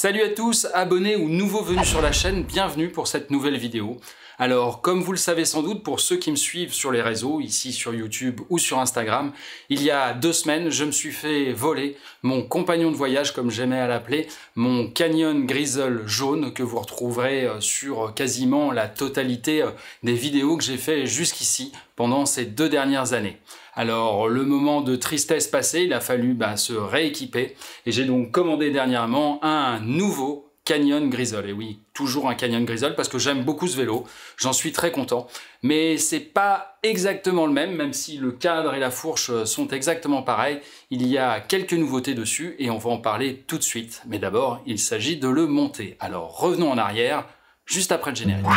Salut à tous, abonnés ou nouveaux venus sur la chaîne, bienvenue pour cette nouvelle vidéo. Alors, comme vous le savez sans doute, pour ceux qui me suivent sur les réseaux, ici sur YouTube ou sur Instagram, il y a 2 semaines, je me suis fait voler mon compagnon de voyage, comme j'aimais à l'appeler, mon Canyon Grizzle jaune, que vous retrouverez sur quasiment la totalité des vidéos que j'ai fait jusqu'ici pendant ces 2 dernières années. Alors, le moment de tristesse passé, il a fallu se rééquiper et j'ai donc commandé dernièrement un nouveau Canyon Grizzle. Et oui, toujours un Canyon Grizzle parce que j'aime beaucoup ce vélo, j'en suis très content. Mais c'est pas exactement le même si le cadre et la fourche sont exactement pareils. Il y a quelques nouveautés dessus et on va en parler tout de suite. Mais d'abord, il s'agit de le monter. Alors revenons en arrière, juste après le générique.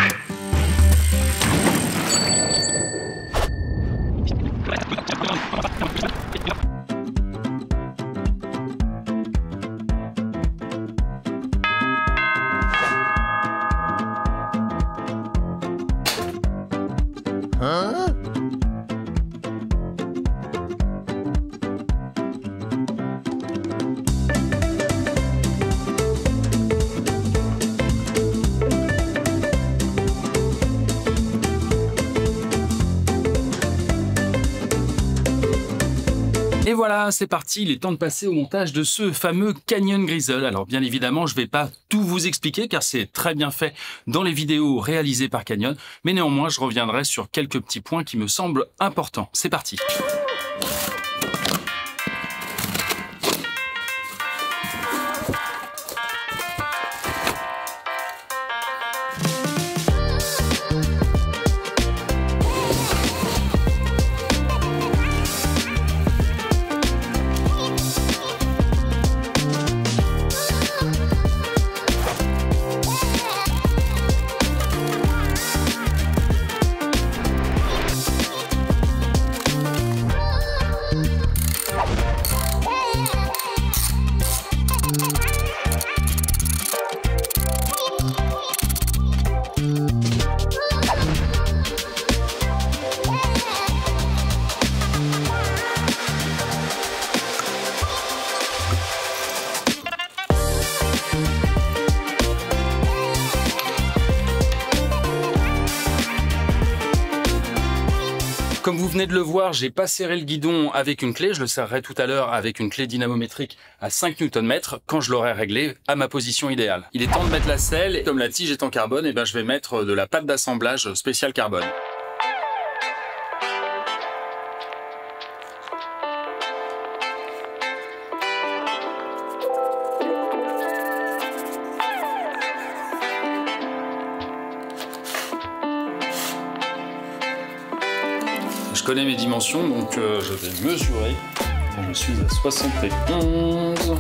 Et voilà, c'est parti, il est temps de passer au montage de ce fameux Canyon Grizzle. Alors bien évidemment, je ne vais pas tout vous expliquer car c'est très bien fait dans les vidéos réalisées par Canyon, mais néanmoins, je reviendrai sur quelques petits points qui me semblent importants. C'est parti. Comme vous venez de le voir, j'ai pas serré le guidon avec une clé, je le serrerai tout à l'heure avec une clé dynamométrique à 5 Nm quand je l'aurai réglé à ma position idéale. Il est temps de mettre la selle, et comme la tige est en carbone, je vais mettre de la pâte d'assemblage spéciale carbone. Je connais mes dimensions, donc je vais mesurer. Je suis à 71.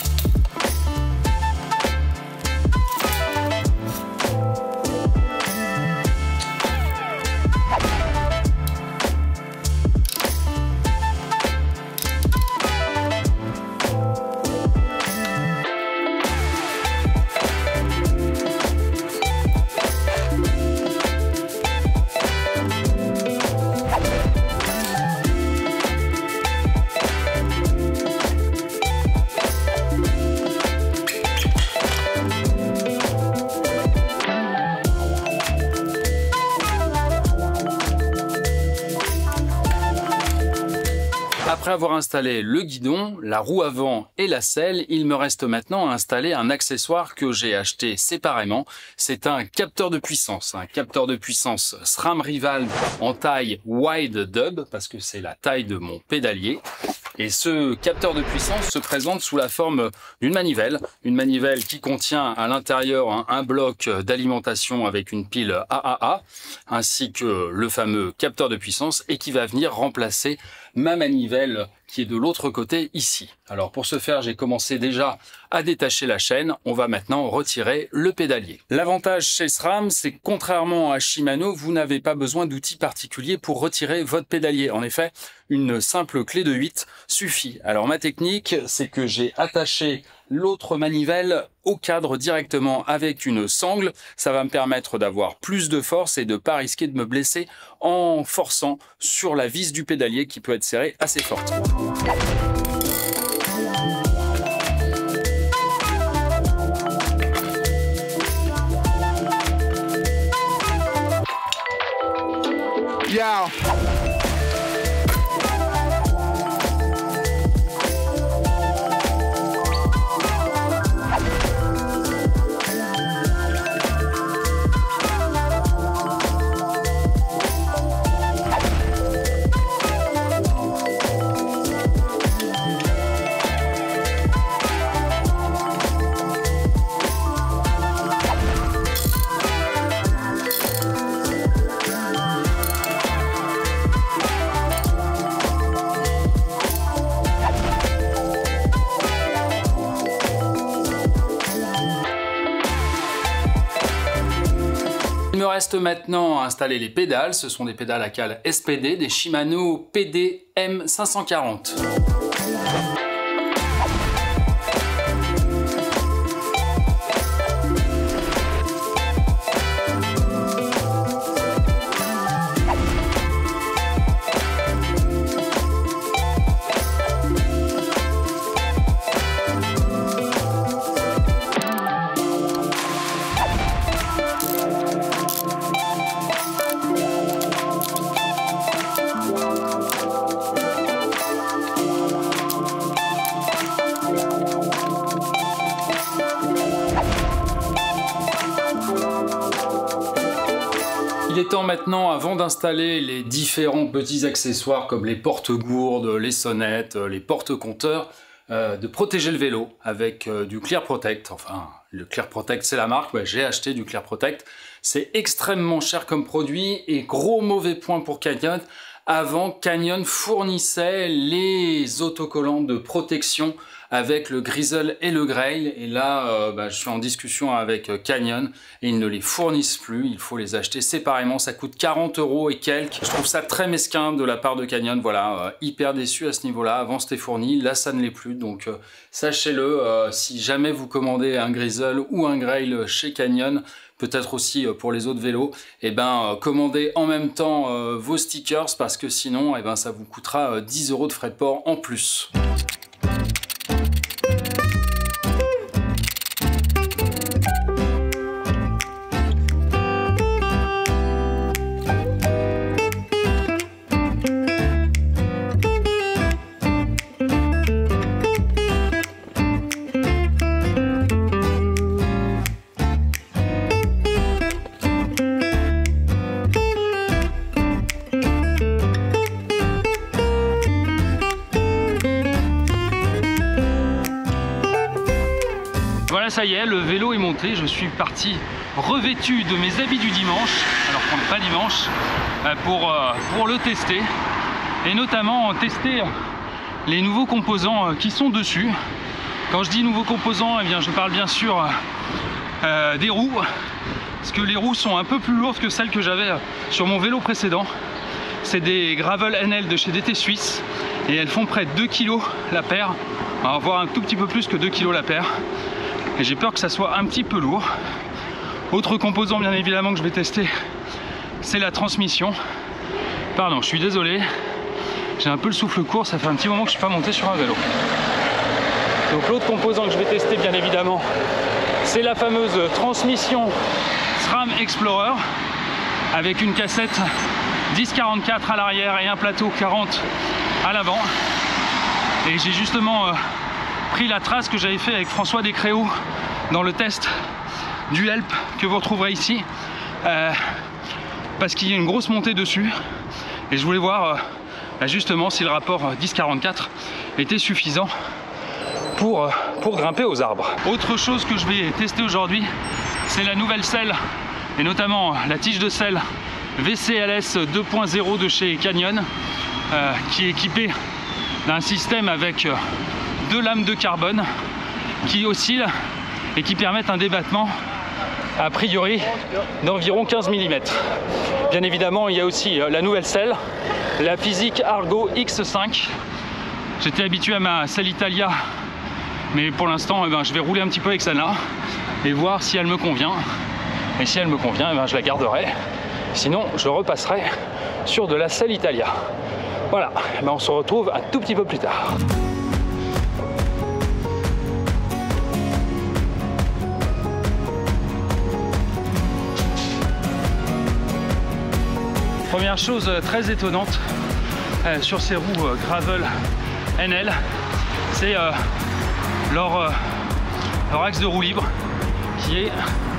Après avoir installé le guidon, la roue avant et la selle, il me reste maintenant à installer un accessoire que j'ai acheté séparément. C'est un capteur de puissance. Un capteur de puissance SRAM Rival en taille Wide Dub, parce que c'est la taille de mon pédalier. Et ce capteur de puissance se présente sous la forme d'une manivelle. Une manivelle qui contient à l'intérieur un bloc d'alimentation avec une pile AAA, ainsi que le fameux capteur de puissance, et qui va venir remplacer ma manivelle qui est de l'autre côté ici. Alors pour ce faire, j'ai commencé déjà à détacher la chaîne. On va maintenant retirer le pédalier. L'avantage chez SRAM, c'est que contrairement à Shimano, vous n'avez pas besoin d'outils particuliers pour retirer votre pédalier. En effet, une simple clé de 8 suffit. Alors ma technique, c'est que j'ai attaché l'autre manivelle au cadre directement avec une sangle. Ça va me permettre d'avoir plus de force et de ne pas risquer de me blesser en forçant sur la vis du pédalier qui peut être serrée assez forte. now. Il me reste maintenant à installer les pédales. Ce sont des pédales à cale SPD, des Shimano PD M540. Il est temps maintenant, avant d'installer les différents petits accessoires comme les porte-gourdes, les sonnettes, les porte-compteurs, de protéger le vélo avec du Clear Protect. Enfin, le Clear Protect c'est la marque, ouais, j'ai acheté du Clear Protect. C'est extrêmement cher comme produit et gros mauvais point pour Canyon. Avant, Canyon fournissait les autocollants de protection avec le Grizzle et le Grail. Et là, je suis en discussion avec Canyon et ils ne les fournissent plus. Il faut les acheter séparément. Ça coûte 40 € et quelques. Je trouve ça très mesquin de la part de Canyon. Voilà, hyper déçu à ce niveau-là. Avant, c'était fourni. Là, ça ne l'est plus. Donc, sachez-le, si jamais vous commandez un Grizzle ou un Grail chez Canyon, peut-être aussi pour les autres vélos, commandez en même temps vos stickers parce que sinon ça vous coûtera 10 € de frais de port en plus. Voilà, ça y est, le vélo est monté, je suis parti revêtu de mes habits du dimanche, alors qu'on n'est pas dimanche, pour le tester, et notamment tester les nouveaux composants qui sont dessus. Quand je dis nouveaux composants, je parle bien sûr des roues, parce que les roues sont un peu plus lourdes que celles que j'avais sur mon vélo précédent. C'est des Gravel NL de chez DT Suisse, et elles font près de 2 kg la paire, voire un tout petit peu plus que 2 kg la paire. Et j'ai peur que ça soit un petit peu lourd. Autre composant bien évidemment que je vais tester, c'est la transmission. Pardon, je suis désolé, j'ai un peu le souffle court, ça fait un petit moment que je ne suis pas monté sur un vélo. Donc l'autre composant que je vais tester bien évidemment, c'est la fameuse transmission SRAM Explorer avec une cassette 10-44 à l'arrière et un plateau 40 à l'avant. Et j'ai justement pris la trace que j'avais fait avec François Descréaux dans le test du Help que vous retrouverez ici, parce qu'il y a une grosse montée dessus et je voulais voir justement si le rapport 10-44 était suffisant pour grimper aux arbres. Autre chose que je vais tester aujourd'hui, c'est la nouvelle selle et notamment la tige de selle VCLS 2.0 de chez Canyon, qui est équipée d'un système avec 2 lames de carbone qui oscillent et qui permettent un débattement a priori d'environ 15 mm. Bien évidemment, il y a aussi la nouvelle selle, la Physique Argo X5. J'étais habitué à ma selle Italia, mais pour l'instant je vais rouler un petit peu avec celle-là et voir si elle me convient. Et si elle me convient, je la garderai. Sinon, je repasserai sur de la selle Italia. Voilà, on se retrouve un tout petit peu plus tard. première chose très étonnante sur ces roues gravel NL, c'est leur axe de roue libre qui est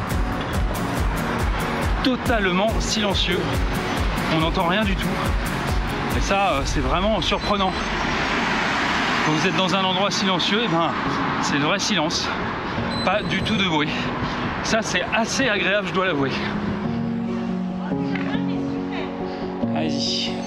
totalement silencieux. On n'entend rien du tout. Et ça, c'est vraiment surprenant. Quand vous êtes dans un endroit silencieux, et ben, c'est le vrai silence. Pas du tout de bruit. Ça, c'est assez agréable, je dois l'avouer. Allez-y.